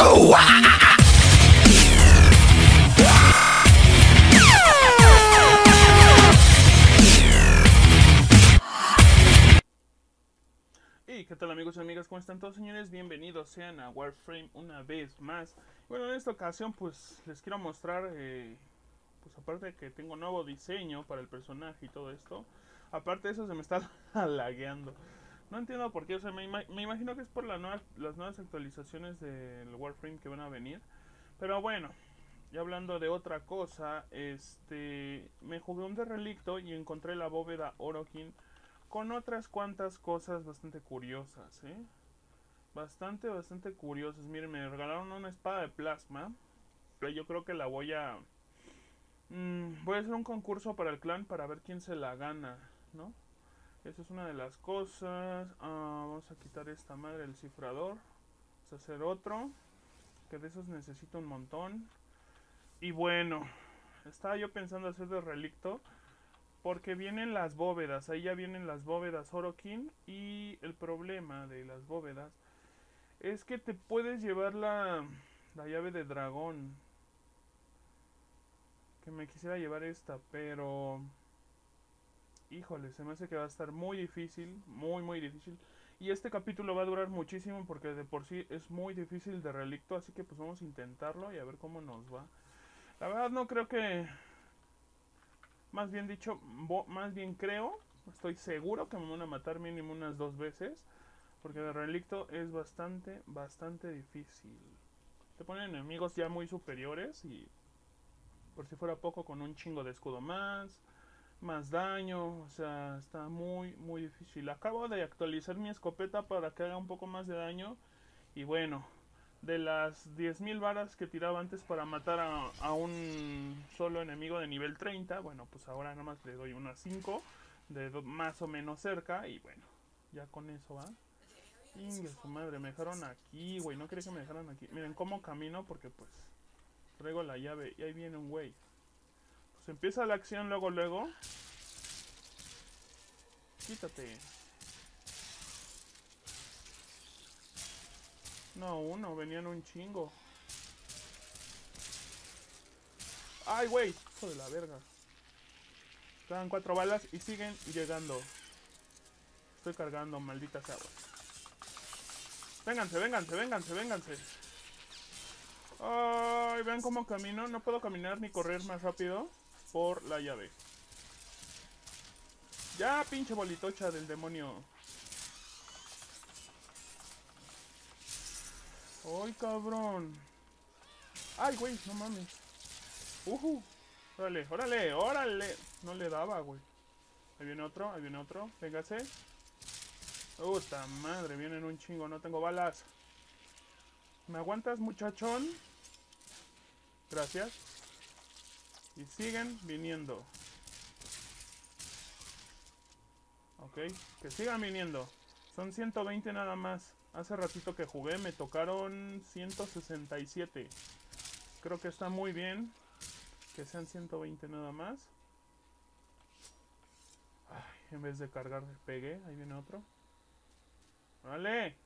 Y qué tal, amigos y amigas, ¿cómo están todos, señores? Bienvenidos sean a Warframe una vez más. Bueno, en esta ocasión pues les quiero mostrar, pues aparte de que tengo nuevo diseño para el personaje y todo esto, aparte de eso se me está lagueando. No entiendo por qué, o sea, me imagino que es por las nuevas actualizaciones del Warframe que van a venir. Pero bueno, ya hablando de otra cosa, me jugué un de relicto y encontré la bóveda Orokin con otras cuantas cosas bastante curiosas, bastante curiosas. Miren, me regalaron una espada de plasma, pero yo creo que la voy a hacer un concurso para el clan para ver quién se la gana, ¿no? Esa es una de las cosas. Vamos a quitar esta madre, el cifrador. Vamos a hacer otro, que de esos necesito un montón. Y bueno, estaba yo pensando hacer de relicto, porque vienen las bóvedas, ahí ya vienen las bóvedas Orokin. Y el problema de las bóvedas es que te puedes llevar la llave de dragón. Que me quisiera llevar esta, pero híjole, se me hace que va a estar muy difícil, muy difícil. Y este capítulo va a durar muchísimo porque de por sí es muy difícil de relicto, así que pues vamos a intentarlo y a ver cómo nos va. La verdad no creo que, más bien dicho, más bien creo, estoy seguro que me van a matar mínimo unas 2 veces, porque de relicto es bastante difícil. Te ponen enemigos ya muy superiores y por si fuera poco con un chingo de escudo más daño, o sea, está muy difícil. Acabo de actualizar mi escopeta para que haga un poco más de daño y bueno, de las 10.000 varas que tiraba antes para matar a un solo enemigo de nivel 30, bueno, pues ahora nada más le doy unas 5 de más o menos cerca y bueno, ya con eso va. Inge su madre, me dejaron aquí, güey, no quería que me dejaran aquí. Miren cómo camino porque pues traigo la llave y ahí viene un güey. Pues empieza la acción luego. Quítate. No, uno, venían un chingo. Ay, güey, hijo de la verga. Quedan 4 balas y siguen llegando. Estoy cargando, maldita sea, güey. Vénganse. Ay, vean cómo camino. No puedo caminar ni correr más rápido por la llave. Ya, pinche bolitocha del demonio. Ay, cabrón. Ay, güey, no mames. Órale. No le daba, güey. Ahí viene otro. Véngase. Puta madre, vienen un chingo. No tengo balas. ¿Me aguantas, muchachón? Gracias. Y siguen viniendo. Ok, que sigan viniendo. Son 120 nada más. Hace ratito que jugué me tocaron 167. Creo que está muy bien que sean 120 nada más. Ay, en vez de cargar pegué. Ahí viene otro. ¡Vale!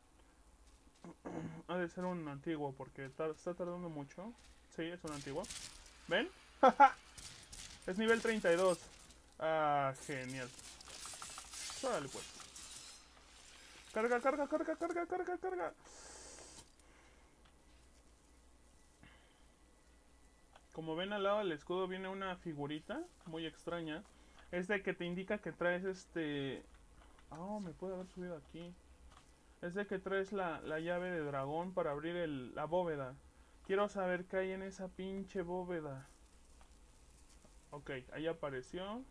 Ha de ser un antiguo porque está tardando mucho. Sí, es un antiguo. ¿Ven? Es nivel 32. Ah, genial. Órale pues. Carga. Como ven, al lado del escudo viene una figurita muy extraña. Es de que te indica que traes me puede haber subido aquí. Es de que traes la llave de dragón para abrir la bóveda. Quiero saber qué hay en esa pinche bóveda. Ok, ahí apareció.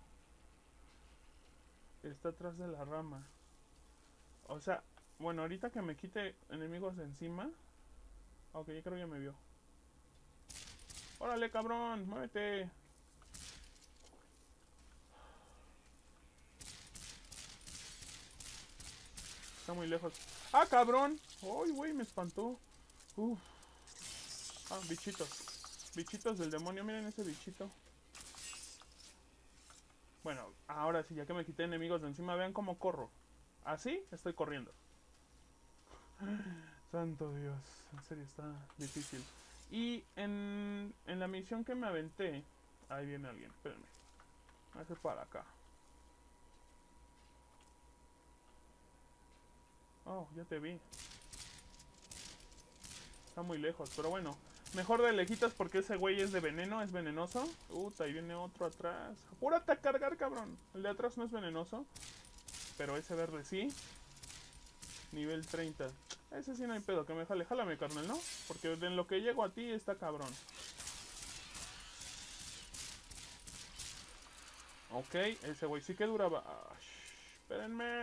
Está atrás de la rama. O sea, bueno, ahorita que me quite enemigos de encima. Ok, yo creo que ya me vio. ¡Órale, cabrón! ¡Muévete! Está muy lejos. ¡Ah, cabrón! ¡Ay, güey! Me espantó. Uf. Ah, bichitos. Bichitos del demonio. Miren ese bichito. Bueno, ahora sí, ya que me quité enemigos de encima, vean cómo corro. Así estoy corriendo. Santo Dios, en serio está difícil. Y en la misión que me aventé, ahí viene alguien, espérenme. Hace para acá. Oh, ya te vi. Está muy lejos, pero bueno. Mejor de lejitas porque ese güey es de veneno, es venenoso. Ahí viene otro atrás. Apúrate a cargar, cabrón. El de atrás no es venenoso, pero ese verde sí. Nivel 30. Ese sí no hay pedo, que me jale. Jálame, carnal, ¿no? Porque en lo que llego a ti está cabrón. Ok, ese güey sí que duraba. Espérenme.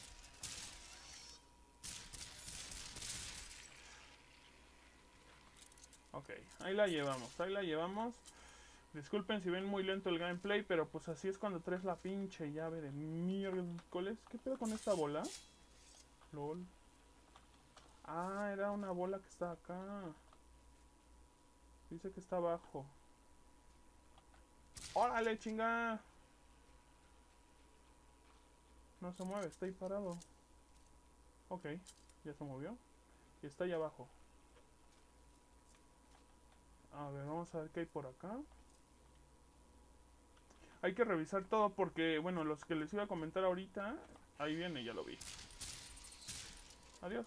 Ok, ahí la llevamos, ahí la llevamos. Disculpen si ven muy lento el gameplay, pero pues así es cuando traes la pinche llave de miércoles. ¿Qué pedo con esta bola? LOL. Ah, era una bola que está acá. Dice que está abajo. ¡Órale, chinga! No se mueve, está ahí parado. Ok, ya se movió. Y está ahí abajo. A ver, vamos a ver qué hay por acá. Hay que revisar todo porque, bueno, los que les iba a comentar ahorita, ahí viene, ya lo vi. Adiós.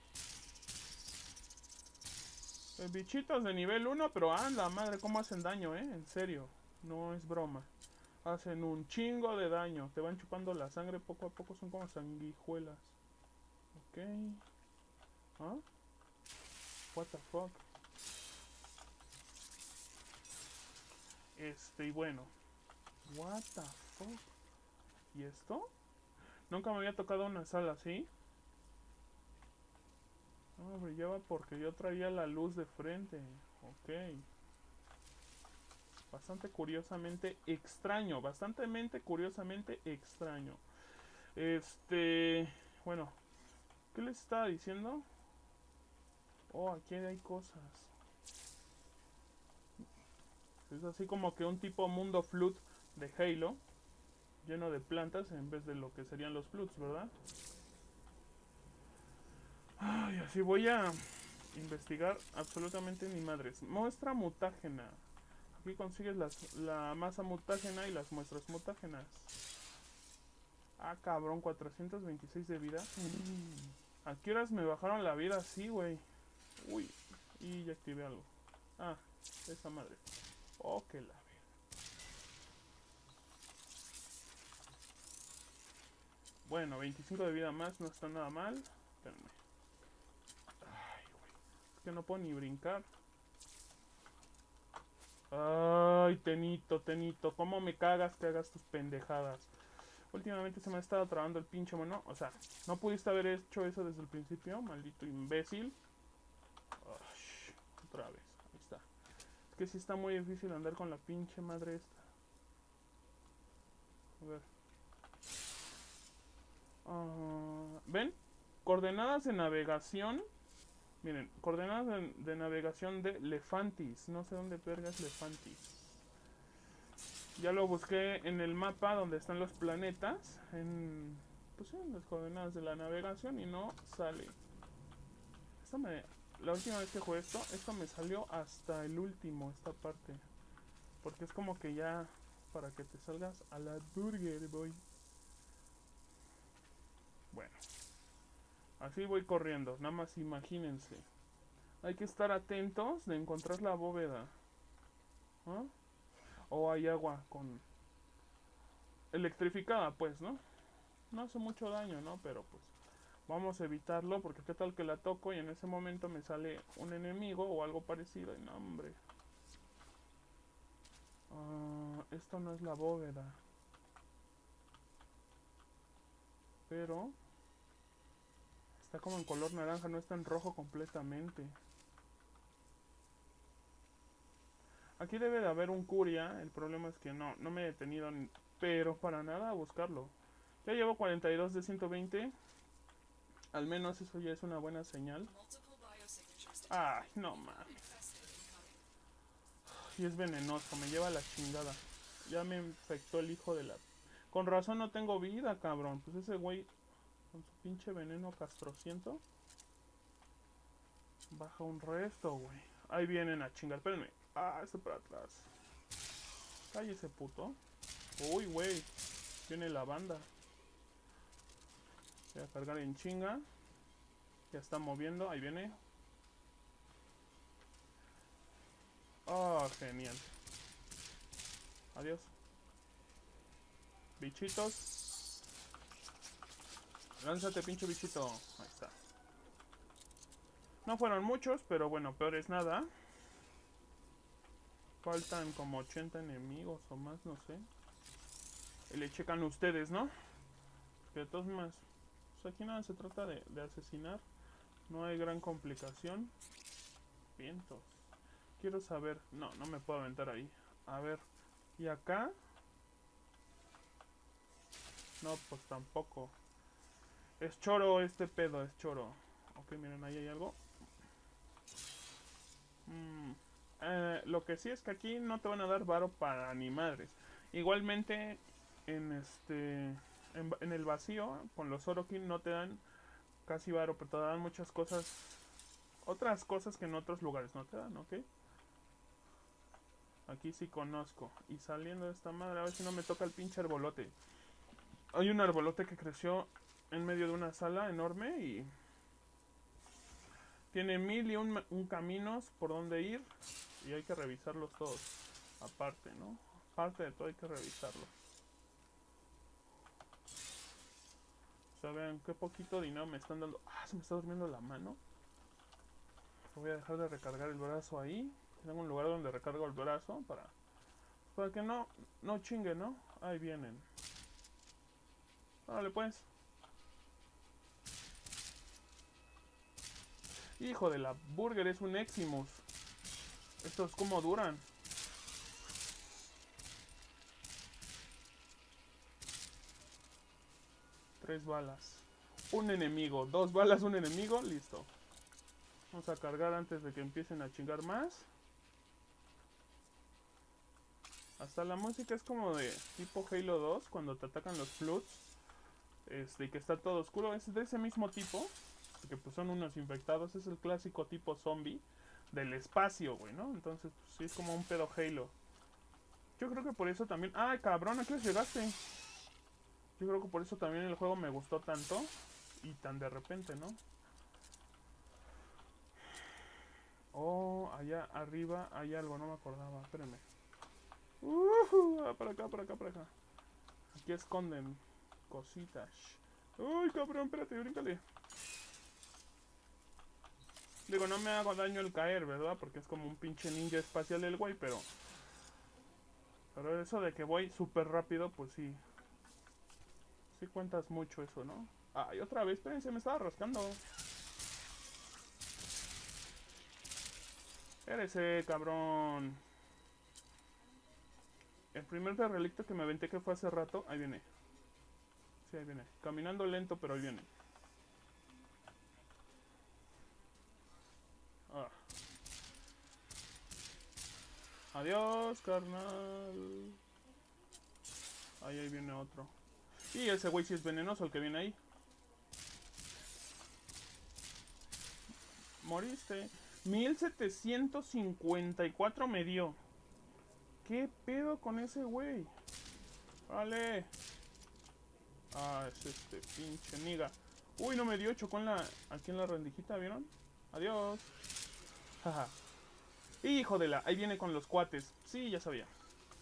Bichitos de nivel 1, pero anda, madre, cómo hacen daño, en serio. No es broma. Hacen un chingo de daño. Te van chupando la sangre poco a poco, son como sanguijuelas. Ok. ¿Ah? What the fuck. Y bueno. What the fuck. ¿Y esto? Nunca me había tocado una sala así. No, brillaba porque yo traía la luz de frente. Ok. Bastante curiosamente extraño. Bastante curiosamente extraño. Bueno. ¿Qué les estaba diciendo? Oh, aquí hay cosas. Es así como que un tipo mundo flood de Halo. Lleno de plantas en vez de lo que serían los floods, ¿verdad? Ay, así voy a investigar absolutamente ni madres. Muestra mutágena. Aquí consigues la masa mutágena y las muestras mutágenas. Ah, cabrón, 426 de vida. ¿A qué horas me bajaron la vida así, güey? Uy, y ya activé algo. Ah, esa madre. Oh, que la... Bueno, 25 de vida más, no está nada mal. Espérenme. Ay, güey. Es que no puedo ni brincar. Ay, Tenito, ¿cómo me cagas que hagas tus pendejadas? Últimamente se me ha estado trabando el pinche mono. O sea, no pudiste haber hecho eso desde el principio, maldito imbécil. Ay, otra vez, ahí está. Es que sí está muy difícil andar con la pinche madre esta. A ver. ¿Ven? Coordenadas de navegación. Miren, coordenadas de navegación de Lefantis. No sé dónde verga es Lefantis. Ya lo busqué en el mapa donde están los planetas. Pues en las coordenadas de la navegación y no sale. La última vez que jugué esto me salió hasta el último, esta parte. Porque es como que ya para que te salgas a la burger, boy. Bueno, así voy corriendo, nada más imagínense. Hay que estar atentos de encontrar la bóveda. ¿Ah? O hay agua con... electrificada, pues, ¿no? No hace mucho daño, ¿no? Pero pues vamos a evitarlo porque qué tal que la toco y en ese momento me sale un enemigo o algo parecido. Y no, hombre. Esto no es la bóveda. Pero está como en color naranja, no está en rojo completamente. Aquí debe de haber un curia. El problema es que no me he detenido, pero para nada a buscarlo. Ya llevo 42 de 120. Al menos eso ya es una buena señal. Ay, no mames. Y es venenoso, me lleva la chingada. Ya me infectó el hijo de la... Con razón no tengo vida, cabrón. Pues ese güey con su pinche veneno castrociento. Baja un resto, güey. Ahí vienen a chingar. Espérenme. Ah, este para atrás. Cállese, puto. Uy, güey. Viene la banda. Voy a cargar en chinga. Ya está moviendo. Ahí viene. Oh, genial. Adiós. Bichitos. Lánzate, pinche bichito. Ahí está. No fueron muchos, pero bueno, peor es nada. Faltan como 80 enemigos o más, no sé. Y le checan ustedes, ¿no? Que de todos más. Pues aquí nada se trata de asesinar. No hay gran complicación. Vientos. Quiero saber. No, no me puedo aventar ahí. A ver. ¿Y acá? No, pues tampoco. Es choro este pedo, es choro. Ok, miren, ahí hay algo. Lo que sí es que aquí no te van a dar varo para ni madres. Igualmente, en el vacío, con los Orokin no te dan casi varo, pero te dan muchas cosas. Otras cosas que en otros lugares no te dan, ¿ok? Aquí sí conozco. Y saliendo de esta madre, a ver si no me toca el pinche arbolote. Hay un arbolote que creció en medio de una sala enorme y tiene mil y un caminos por donde ir. Y hay que revisarlos todos. Aparte, ¿no? Aparte de todo hay que revisarlos. O sea, vean qué poquito dinero me están dando. Ah, se me está durmiendo la mano. Voy a dejar de recargar el brazo ahí. Tengo un lugar donde recargo el brazo para que no chingue, ¿no? Ahí vienen. Órale pues. Hijo de la burger, es un Eximus. Estos como duran. 3 balas. Un enemigo. 2 balas, un enemigo. Listo. Vamos a cargar antes de que empiecen a chingar más. Hasta la música es como de tipo Halo 2, cuando te atacan los Floods. Y que está todo oscuro. Es de ese mismo tipo. Que pues son unos infectados. Es el clásico tipo zombie del espacio, güey, ¿no? Entonces, pues, sí es como un pedo Halo. Yo creo que por eso también... ¡Ay, cabrón! ¿A qué hora llegaste? Yo creo que por eso también el juego me gustó tanto. Y tan de repente, ¿no? Oh, allá arriba hay algo, no me acordaba. Espérenme. Para acá, para acá, para acá. Aquí esconden cositas. Uy, cabrón, espérate, bríncale. Digo, no me hago daño al caer, ¿verdad? Porque es como un pinche ninja espacial el güey, pero... Pero eso de que voy súper rápido, pues sí. Sí cuentas mucho eso, ¿no? Ay, otra vez, espérense, me estaba rascando. Espérese, cabrón. El primer relicto que me aventé que fue hace rato, ahí viene. Sí, ahí viene. Caminando lento, pero ahí viene. Ah. Adiós, carnal. Ahí viene otro. Y ese güey sí es venenoso, el que viene ahí. Moriste. 1754 me dio. ¿Qué pedo con ese güey? Vale. Ah, es este pinche niga. Uy, no me dio, chocó aquí en la rendijita, ¿vieron? Adiós. Jaja. Hijo de la... Ahí viene con los cuates. Sí, ya sabía.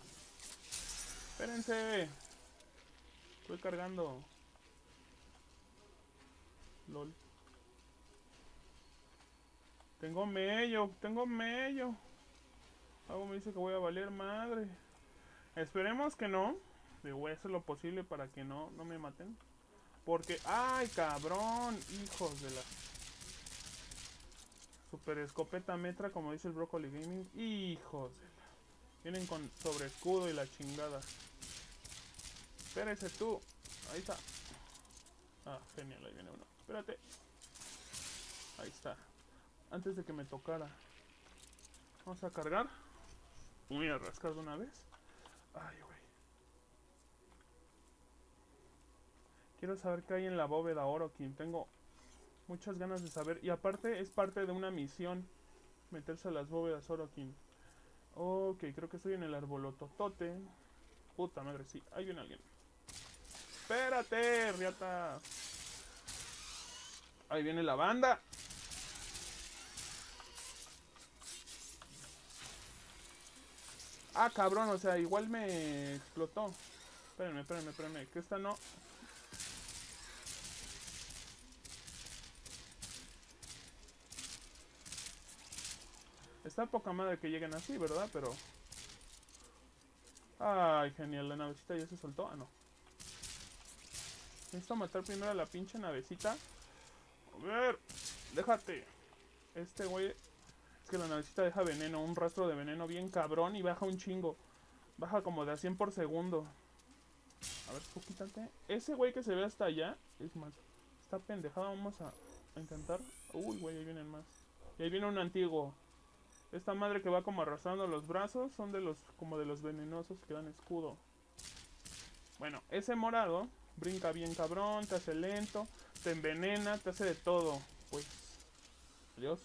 Espérense. Estoy cargando. LOL. Tengo mello, tengo mello. Algo me dice que voy a valer madre. Esperemos que no. Voy a hacer lo posible para que no me maten. Porque, ¡ay, cabrón! Hijos de la... Super escopeta metra, como dice el Broccoli Gaming. Hijos de la... Vienen con sobre escudo y la chingada. Espérese tú. Ahí está. Ah, genial, ahí viene uno. Espérate. Ahí está. Antes de que me tocara. Vamos a cargar. Voy a rascar de una vez. Ay, güey. Quiero saber qué hay en la bóveda Orokin. Tengo Muchas ganas de saber. Y aparte es parte de una misión. Meterse a las bóvedas Orokin. Ok, creo que estoy en el arbolototote. Puta madre, sí. Ahí viene alguien. Espérate, riata. Ahí viene la banda. Ah, cabrón, o sea, igual me explotó. Espérenme. Que esta no. Está poca madre que lleguen así, ¿verdad? Pero... Ay, genial, la navecita ya se soltó. Ah, no. Necesito matar primero a la pinche navecita. A ver, déjate. Este güey... Es que la navecita deja veneno, un rastro de veneno bien cabrón y baja un chingo. Baja como de a 100 por segundo. A ver, tú quítate. Ese güey que se ve hasta allá, es más, está pendejada, vamos a intentar. Uy, güey, ahí vienen más. Y ahí viene un antiguo. Esta madre que va como arrastrando los brazos son de los, como de los venenosos que dan escudo. Bueno, ese morado brinca bien cabrón, te hace lento, te envenena, te hace de todo. Pues, adiós.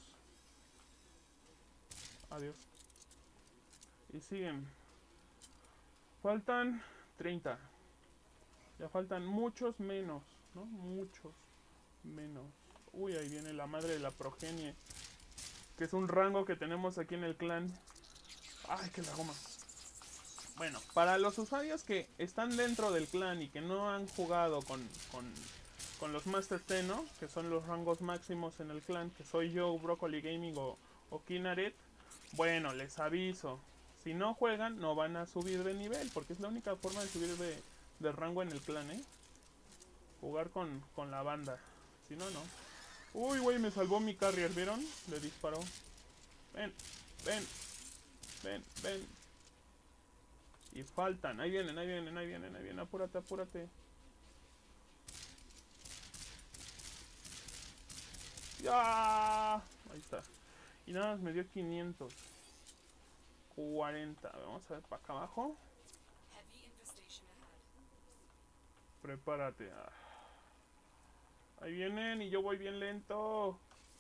Adiós. Y siguen. Faltan 30. Ya faltan muchos menos, ¿no? Muchos menos. Uy, ahí viene la madre de la progenie. Que es un rango que tenemos aquí en el clan. Ay, que la goma. Bueno, para los usuarios que están dentro del clan y que no han jugado con los Master T, ¿no? Que son los rangos máximos en el clan, que soy yo, Broccoli Gaming o Kinaret. Bueno, les aviso. Si no juegan, no van a subir de nivel, porque es la única forma de subir de rango en el clan, ¿eh? Jugar con la banda. Si no, no. Uy, güey, me salvó mi carrier, ¿vieron? Le disparó. Ven, ven, ven. Y faltan. Ahí vienen. Apúrate. ¡Ya! Ahí está. Y nada más me dio 540. Vamos a ver para acá abajo. Prepárate. Ahí vienen y yo voy bien lento.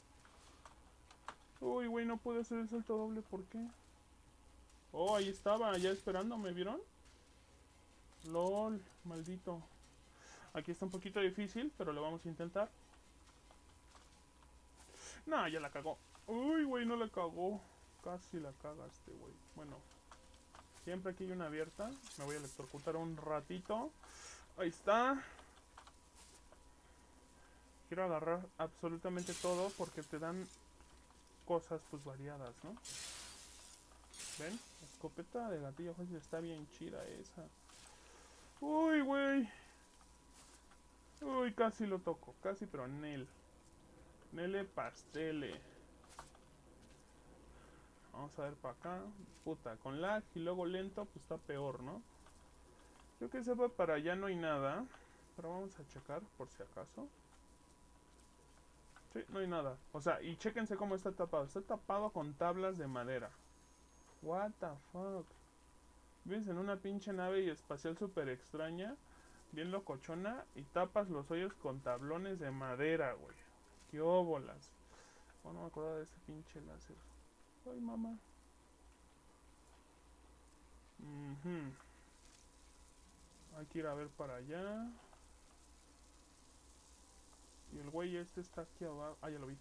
Uy, güey, no pude hacer el salto doble. ¿Por qué? Oh, ahí estaba, ya esperándome, ¿vieron? LOL, maldito. Aquí está un poquito difícil, pero lo vamos a intentar. No, ya la cagó. Uy, güey, no la cagó. Casi la cagaste, güey. Bueno, siempre aquí hay una abierta. Me voy a electrocutar un ratito. Ahí está. Quiero agarrar absolutamente todo porque te dan cosas pues variadas, ¿no? ¿Ven? Escopeta de gatillo fácil está bien chida esa. Uy, güey. Uy, casi lo toco. Casi, pero Nel. Nele pastele. Vamos a ver para acá. Puta, con lag y luego lento, pues está peor, ¿no? Yo que sepa, para allá no hay nada. Pero vamos a checar por si acaso. Sí, no hay nada. O sea, y chéquense cómo está tapado. Está tapado con tablas de madera. What the fuck. Vives en una pinche nave espacial súper extraña. Bien locochona. Y tapas los hoyos con tablones de madera, güey. Qué óbolas. Oh, no me acuerdo de ese pinche láser. Ay, mamá. Hay que ir a ver para allá. Y el güey este está aquí abajo. Ah, ya lo vi.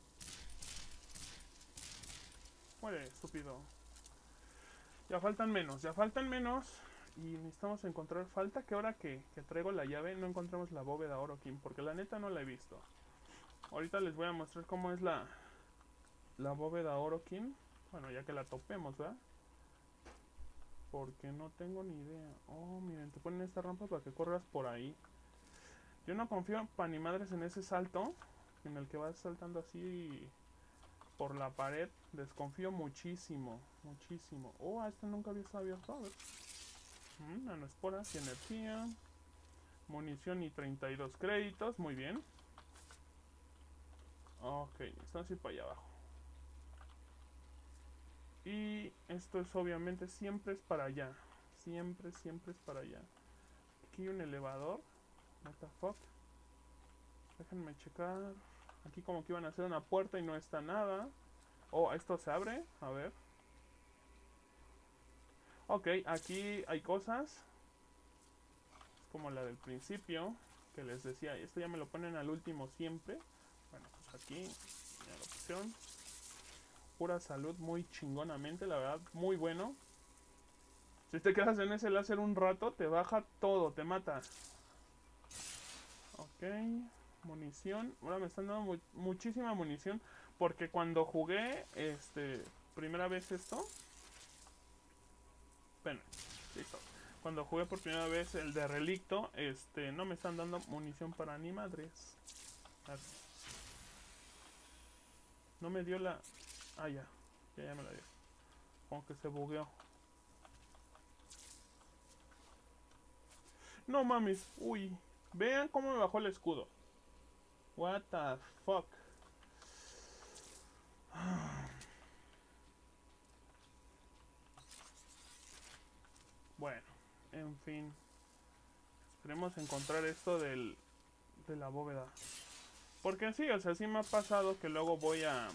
Muere, estúpido. Ya faltan menos. Y necesitamos encontrar. Falta que ahora que traigo la llave no encontramos la bóveda Orokin. Porque la neta no la he visto. Ahorita les voy a mostrar cómo es la bóveda Orokin. Bueno, ya que la topemos, ¿verdad? Porque no tengo ni idea. Oh, miren, te ponen esta rampa para que corras por ahí. Yo no confío pa' ni madres en ese salto. En el que vas saltando así por la pared. Desconfío muchísimo. Oh, este nunca había estado abierto. A ver. Nanoesporas y energía. Munición y 32 créditos. Muy bien. Ok, están así para allá abajo. Y esto es obviamente siempre es para allá. Siempre es para allá. Aquí hay un elevador. What the fuck. Déjenme checar. Aquí como que iban a hacer una puerta y no está nada. Oh, esto se abre. A ver. Ok, aquí hay cosas. Es como la del principio. Que les decía, esto ya me lo ponen al último siempre. Bueno, pues aquí ya lo pusieron. Pura salud, muy chingonamente, la verdad, muy bueno. Si te quedas en ese láser un rato, te baja todo, te mata. Ok, munición. Ahora me están dando muchísima munición. Porque cuando jugué, primera vez esto. Bueno, listo. Cuando jugué por primera vez el de Relicto, no me están dando munición para ni madres. No me dio la... Ah, ya. Ya me la dio. Como que se bugueó. No mames. Uy. Vean cómo me bajó el escudo. What the fuck. Bueno, en fin. Esperemos encontrar esto de la bóveda. Porque sí, o sea, sí me ha pasado que luego voy a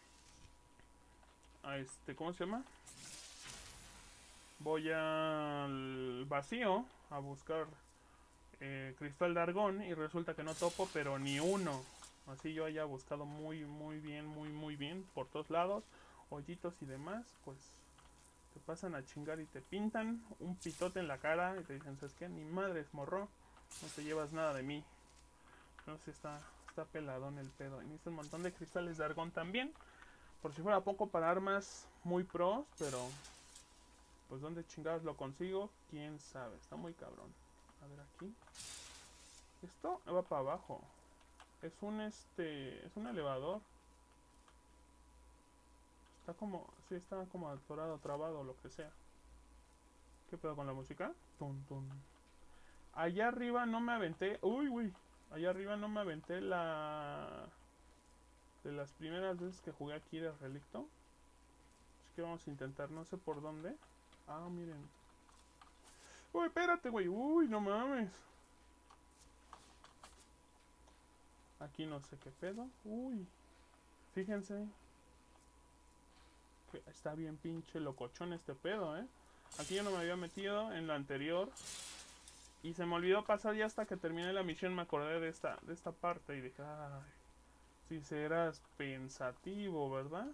¿cómo se llama? Voy al vacío a buscar cristal de argón y resulta que no topo, pero ni uno. Así yo haya buscado muy bien, muy bien por todos lados, hoyitos y demás, pues te pasan a chingar y te pintan un pitote en la cara y te dicen, ¿sabes qué? Ni madres, morro, no te llevas nada de mí. No sé, está peladón el pedo. Y necesito un montón de cristales de argón también, por si fuera poco para armas muy pros, pero pues dónde chingados lo consigo, quién sabe, está muy cabrón. A ver aquí. Esto va para abajo. Es un elevador. Está como, sí, está como atorado, trabado, lo que sea. ¿Qué pedo con la música? Tum, tum. Allá arriba no me aventé. Uy, uy. Allá arriba no me aventé la... De las primeras veces que jugué aquí de Relicto. Así que vamos a intentar, no sé por dónde. Ah, miren. Uy, espérate, güey. Uy, no mames. Aquí no sé qué pedo. Uy. Fíjense. Que está bien pinche locochón este pedo, ¿eh? Aquí yo no me había metido en la anterior. Y se me olvidó pasar ya hasta que terminé la misión. Me acordé de esta parte y dije, ay, si serás pensativo, ¿verdad?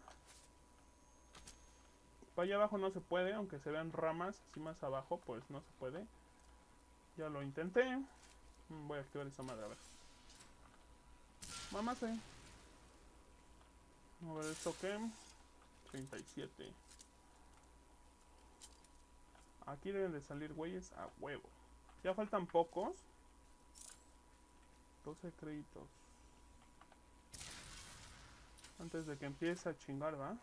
Para allá abajo no se puede, aunque se vean ramas así más abajo, pues no se puede. Ya lo intenté. Voy a activar esa madre, a ver. Mamá sé. A ver, ¿esto qué? 37. Aquí deben de salir güeyes a huevo. Ya faltan pocos. 12 créditos. Antes de que empiece a chingar, ¿va?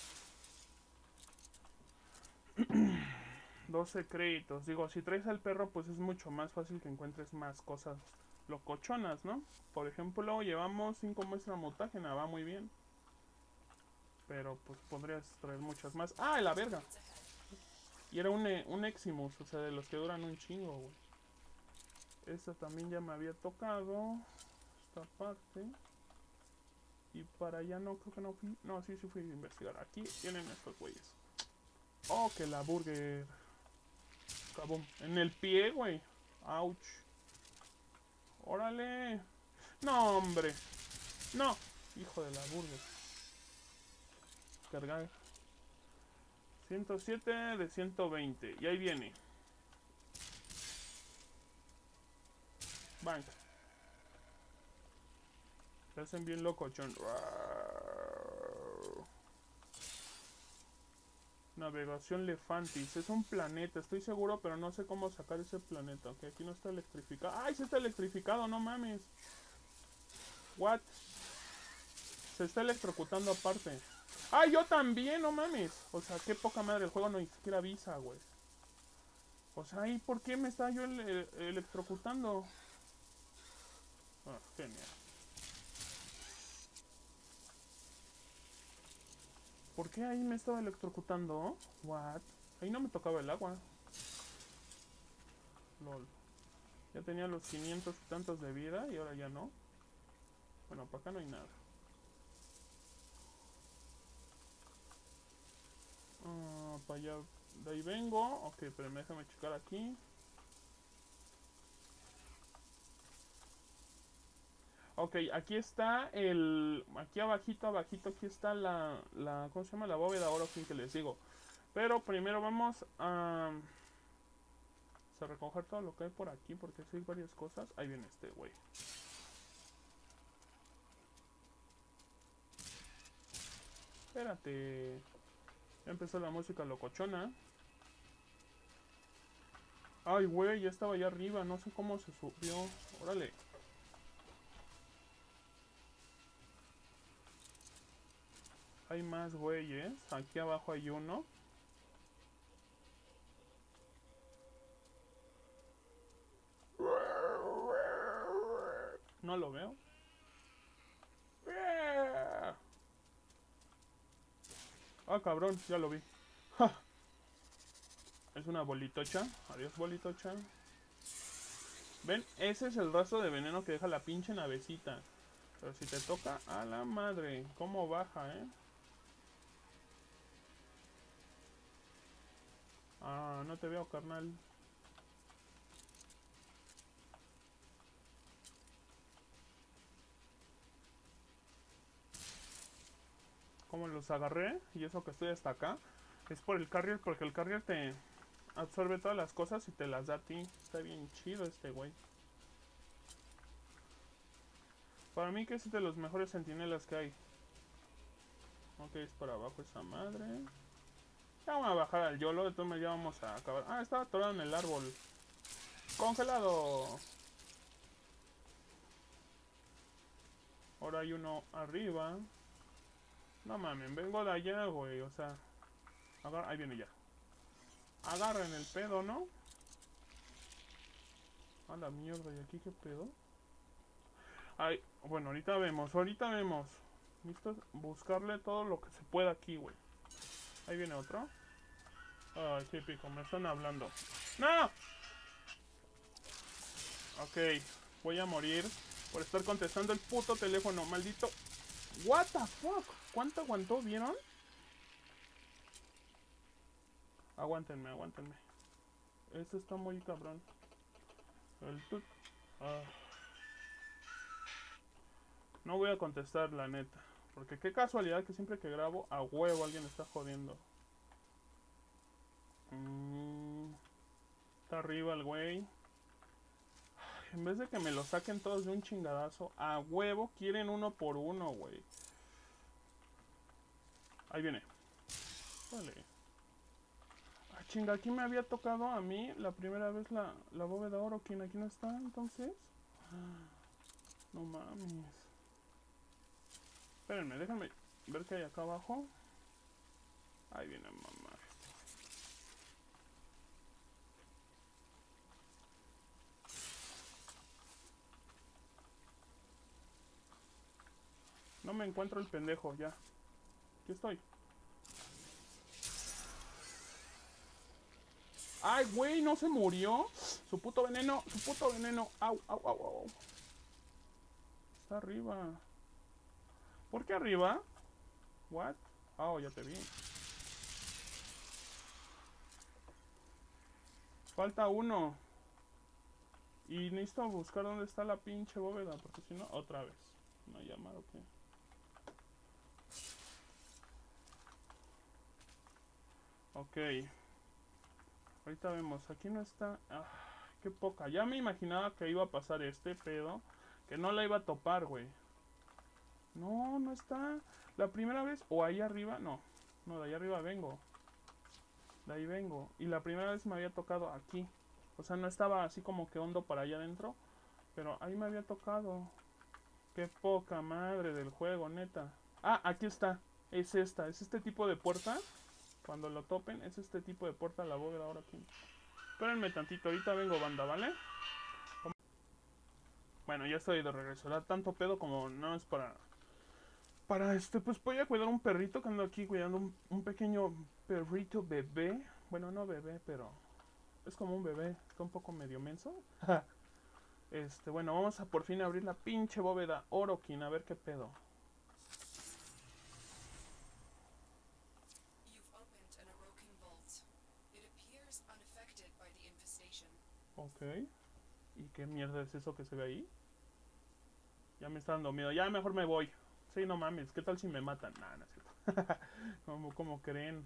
12 créditos. Digo, si traes al perro, pues es mucho más fácil que encuentres más cosas locochonas, ¿no? Por ejemplo, llevamos 5 muestras mutágena, va muy bien. Pero pues podrías traer muchas más. ¡Ah, la verga! Y era un Eximus, o sea, de los que duran un chingo, güey. Esta también ya me había tocado. Esta parte. Y para allá no, creo que no fui. No, sí fui a investigar. Aquí tienen estos güeyes. Oh, que la burger. Cabum. En el pie, güey. Ouch. Órale. No, hombre. No. Hijo de la burger. Cargar. 107 de 120. Y ahí viene. Bank. Se hacen bien locochón. Navegación Lefantis. Es un planeta, estoy seguro, pero no sé cómo sacar ese planeta. Ok, aquí no está electrificado. ¡Ay, sí está electrificado! ¡No mames! ¿What? Se está electrocutando aparte. ¡Ay, yo también! ¡No mames! O sea, qué poca madre. El juego no ni siquiera avisa, güey. O sea, ¿y por qué me está yo electrocutando? Ah, genial. ¿Por qué ahí me estaba electrocutando? What? Ahí no me tocaba el agua. Lol. Ya tenía los 500 y tantos de vida y ahora ya no. Bueno, para acá no hay nada. allá, de ahí vengo. Ok, pero déjame checar aquí. Ok, aquí está el... Aquí abajito, aquí está ¿cómo se llama? La bóveda Orokin que les digo. Pero primero vamos a recoger todo lo que hay por aquí, porque sí hay varias cosas. Ahí viene este güey. Espérate. Ya empezó la música locochona. Ay, güey, ya estaba allá arriba. No sé cómo se subió. Órale. Hay más güeyes. Aquí abajo hay uno. No lo veo. Ah, cabrón, ya lo vi. ¡Ja! Es una bolitocha. Adiós, bolitocha. ¿Ven? Ese es el rastro de veneno que deja la pinche navecita. Pero si te toca, a la madre. ¿Cómo baja, Ah, no te veo, carnal. ¿Cómo los agarré? Y eso que estoy hasta acá. Es por el carrier, porque el carrier te absorbe todas las cosas y te las da a ti. Está bien chido este güey. Para mí que es de los mejores centinelas que hay. Ok, es por abajo esa madre. Ya vamos a bajar al YOLO, entonces ya vamos a acabar. Ah, estaba atorado en el árbol. ¡Congelado! Ahora hay uno arriba. No mames, vengo de allá, güey. O sea, ahí viene ya. Agarren el pedo, ¿no? A la mierda, ¿y aquí qué pedo? Ay, bueno, ahorita vemos, Necesito buscarle todo lo que se pueda aquí, güey. Ahí viene otro. Ay, qué pico, me están hablando. ¡No! Ok, voy a morir por estar contestando el puto teléfono, maldito. What the fuck? ¿Cuánto aguantó? ¿Vieron? Aguántenme. Esto está muy cabrón. El tut. Ah. No voy a contestar, la neta. Porque qué casualidad que siempre que grabo, a huevo alguien está jodiendo. Está arriba el güey. En vez de que me lo saquen todos de un chingadazo, a huevo quieren uno por uno, güey. Ahí viene. Vale. Ah, chinga, aquí me había tocado a mí la primera vez la bóveda oro. ¿Quién aquí no está entonces? No mames. Espérenme, déjenme ver qué hay acá abajo. Ahí viene mamá. No me encuentro el pendejo, ya. Aquí estoy. ¡Ay, güey! ¿No se murió? Su puto veneno. ¡Au, au, au, au! Está arriba. ¿Por qué arriba? ¿What? Oh, ya te vi. Falta uno. Y necesito buscar dónde está la pinche bóveda, porque si no, otra vez. ¿Una llamada o qué? Ok. Ahorita vemos. Aquí no está. Ah, qué poca. Ya me imaginaba que iba a pasar este pedo. Que no la iba a topar, güey. No, no está. La primera vez. O ahí arriba. No. No, de ahí arriba vengo. De ahí vengo. Y la primera vez me había tocado aquí. O sea, no estaba así como que hondo para allá adentro. Pero ahí me había tocado. Qué poca madre del juego, neta. Ah, aquí está. Es esta. Es este tipo de puerta. Cuando lo topen, es este tipo de puerta la bóveda ahora aquí. Espérenme tantito. Ahorita vengo, banda, ¿vale? Bueno, ya estoy de regreso. Era tanto pedo como no es pues voy a cuidar un perrito que ando aquí cuidando un pequeño perrito bebé. Bueno, no bebé, pero es como un bebé. Está un poco medio menso. Bueno, vamos a por fin abrir la pinche bóveda Orokin, a ver qué pedo. Ok. ¿Y qué mierda es eso que se ve ahí? Ya me está dando miedo. Ya mejor me voy. Sí, no mames. ¿Qué tal si me matan? Nah, no es cierto. ¿Cómo creen?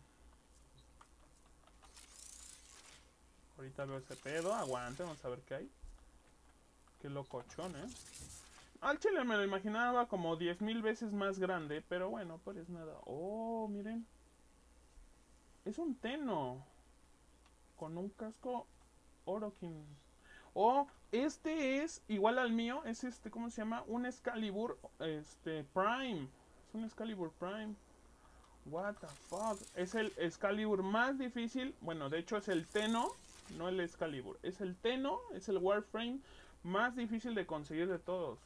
Ahorita veo ese pedo. Aguante, vamos a ver qué hay. Qué locochón, Al chile me lo imaginaba como 10,000 veces más grande. Pero bueno, pues es nada. Oh, miren. Es un Tenno. Con un casco Orokin. Oh, este es igual al mío. Es ¿cómo se llama? Un Excalibur Prime. Es un Excalibur Prime. What the fuck. Es el Excalibur más difícil. Bueno, de hecho es el Tenno. No el Excalibur. Es el Tenno. Es el Warframe más difícil de conseguir de todos.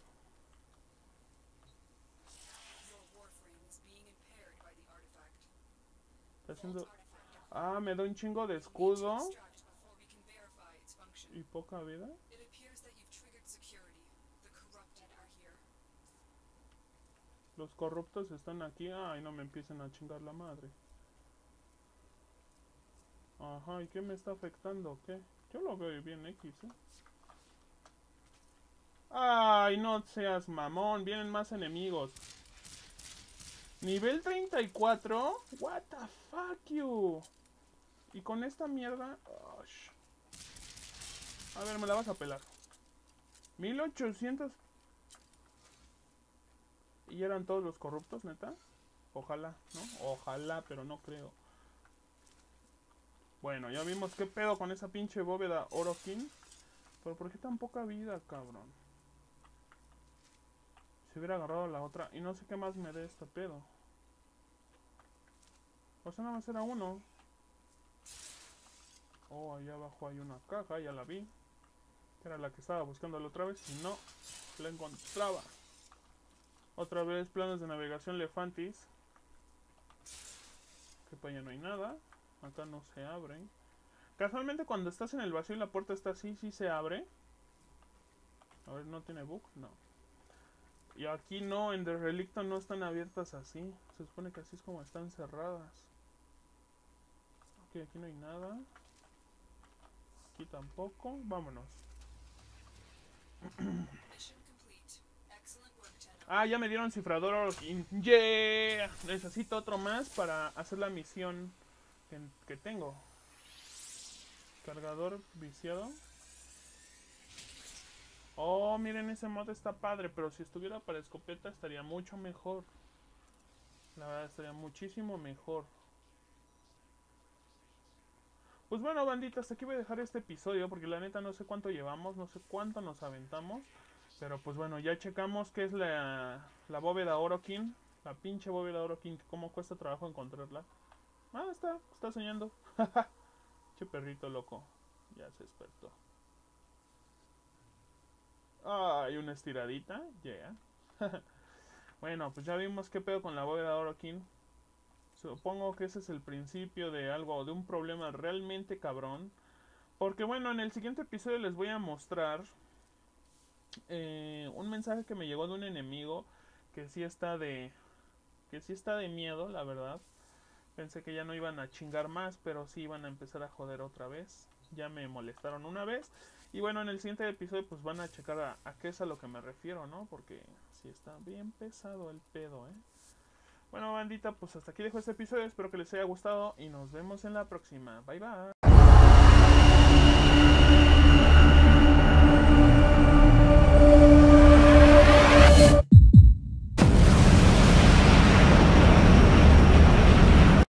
Está haciendo... Ah, me da un chingo de escudo. Y poca vida. Los corruptos están aquí. Ay, no me empiecen a chingar la madre. Ajá, ¿y qué me está afectando? ¿Qué? Yo lo veo bien X, Ay, no seas mamón. Vienen más enemigos. Nivel 34. What the fuck you. Y con esta mierda... Oh, a ver, me la vas a pelar. 1800. ¿Y eran todos los corruptos, neta? Ojalá, ¿no? Ojalá, pero no creo. Bueno, ya vimos qué pedo con esa pinche bóveda Orokin. Pero ¿por qué tan poca vida, cabrón? Si hubiera agarrado la otra. Y no sé qué más me dé este pedo. O sea, nada más era uno. Oh, allá abajo hay una caja, ya la vi. Que era la que estaba buscando la otra vez. Y no, la encontraba. Otra vez planos de navegación Lefantis. Que para allá no hay nada. Acá no se abre. Casualmente cuando estás en el vacío y la puerta está así, sí se abre. A ver, ¿no tiene bug? No. Y aquí no, en The Relicto no están abiertas así. Se supone que así es como están cerradas. Ok, aquí no hay nada. Aquí tampoco. Vámonos. Ah, ya me dieron cifrador Orokin. ¡Yeah! Necesito otro más para hacer la misión que tengo. Cargador viciado. Oh, miren, ese mod está padre, pero si estuviera para escopeta estaría mucho mejor. La verdad, estaría muchísimo mejor. Pues bueno, bandita, hasta aquí voy a dejar este episodio, porque la neta no sé cuánto llevamos, no sé cuánto nos aventamos. Pero pues bueno, ya checamos qué es la bóveda Orokin. La pinche bóveda Orokin, cómo cuesta trabajo encontrarla. Ah, está soñando. Che perrito loco, ya se despertó. Ay, una estiradita, yeah. Bueno, pues ya vimos qué pedo con la bóveda Orokin. Supongo que ese es el principio de algo, de un problema realmente cabrón. Porque bueno, en el siguiente episodio les voy a mostrar un mensaje que me llegó de un enemigo que sí está de miedo, la verdad. Pensé que ya no iban a chingar más, pero sí iban a empezar a joder otra vez. Ya me molestaron una vez. Y bueno, en el siguiente episodio pues van a checar a qué es a lo que me refiero, ¿no? Porque sí está bien pesado el pedo, Bueno, bandita, pues hasta aquí dejo este episodio. Espero que les haya gustado y nos vemos en la próxima. Bye, bye.